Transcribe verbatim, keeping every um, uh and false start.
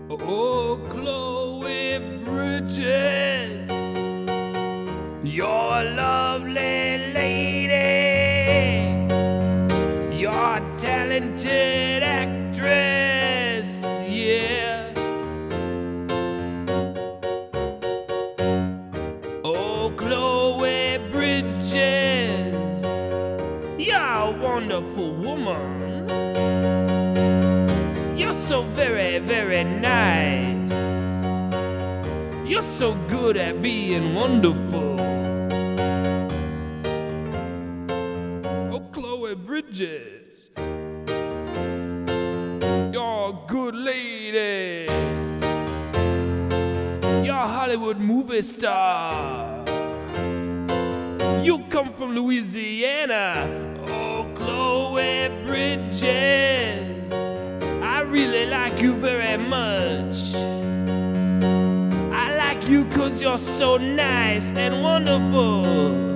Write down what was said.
Oh, Chloe Bridges, you're a lovely lady, you're a talented actress, yeah. Oh, Chloe Bridges, you're a wonderful woman. You're so very, very nice. You're so good at being wonderful. Oh, Chloe Bridges, you're a good lady. You're a Hollywood movie star. You come from Louisiana. Oh, Chloe Bridges, I really like you very much. I like you 'cause you're so nice and wonderful.